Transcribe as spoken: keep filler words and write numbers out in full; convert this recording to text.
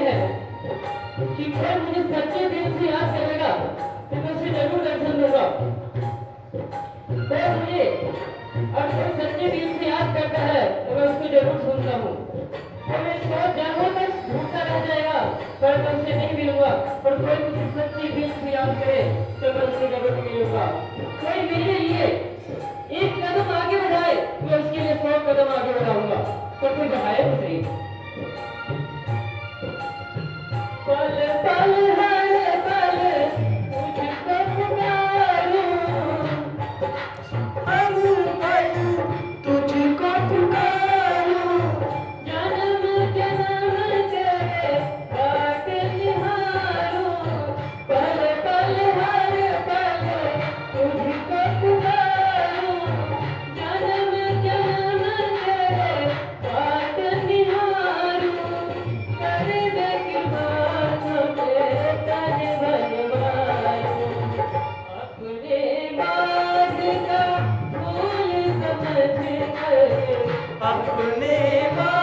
है कि कोई मुझे सच्चे दिल से याद करेगा तो मैं उसे जरूर दर्शन दूंगा। कोई मुझे और कोई सच्चे दिल से याद करता है तो मैं उसको जरूर सुनता हूँ। और मैं इसको जन्मों तक ढूंढता रह जाएगा पर मैं उससे नहीं मिलूंगा। और कोई मुझे सच्चे दिल से याद करे तो मैं उससे जरूर मिलूंगा। कोई मेरे लिए एक कदम आगे बढ़ाए मैं उसके लिए सौ कदम आगे बढ़ाऊंगा। पर कोई बढ़ाए तो सही। पल पल हर पल तुझको पुकारूं, हर पल तुझको पुकारूं, जन्म जन्म तेरे बाट निहारूं। पल पल हर पल तुझको पुकारूं, जन्म जन्म तेरे बाट निहारूं। कर दे कृपा मुझे तन मन मारूं, अपने बाग का फूल समझ कर, अपने